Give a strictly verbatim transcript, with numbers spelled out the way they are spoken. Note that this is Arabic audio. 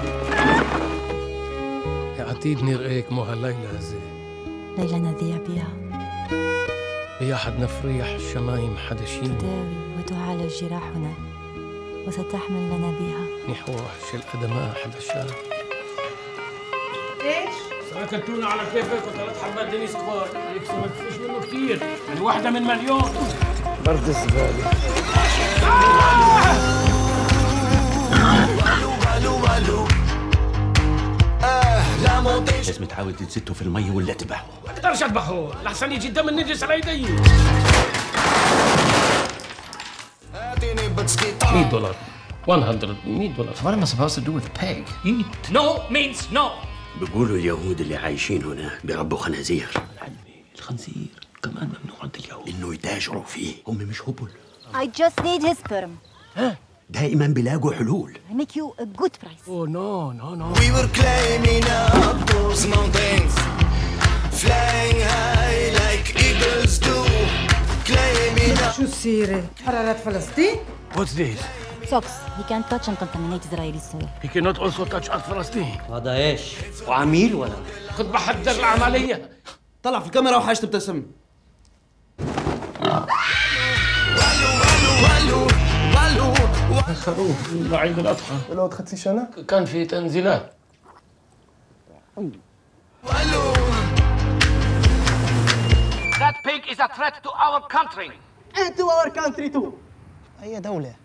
عتيد نرقيك مو هالليلة زي ليلة نذيع بها هي حد نفريح الشمايم حدشين تداوي وتعالج جراحنا وستحمل لنا بها نحو وحش الأدماء حدشان. ايش؟ سأكلتونا على كيفك وثلاث حبات دنيس كبار، هيك ما تفيش منه كثير، يعني واحدة من مليون. برد الزبالة. لازم تحاول تزته في المي ولا تذبحه. ما اقدرش اذبحه، لحسن يجي الدم النجس على يدي. مية دولار. مية دولار. What am I supposed to do with a pig? Eat. No means no. بيقولوا اليهود اللي عايشين هنا بيربوا خنازير. الخنزير كمان ممنوع عند اليهود. انه يتاجروا فيه، هم مش هبل. I just need his sperm. ها؟ دائما بيلاقوا حلول. I make you a good price. Oh no no no. We were climbing up those mountains, flying high like eagles do, climbing up. شو السيرة؟ حرارات فلسطين؟ What's this? Socks. He can't touch and contaminate Israeli soil. He cannot also touch Art فلسطين. هذا ايش؟ وعميل ولا؟ كنت بحضر العملية. طلع في الكاميرا وحاج تبتسم. خروف لعيد الأضحى. ولو خدتي سنة؟ كان في تنزيلات. That pig is a threat to our country. And to our country too. أي دولة؟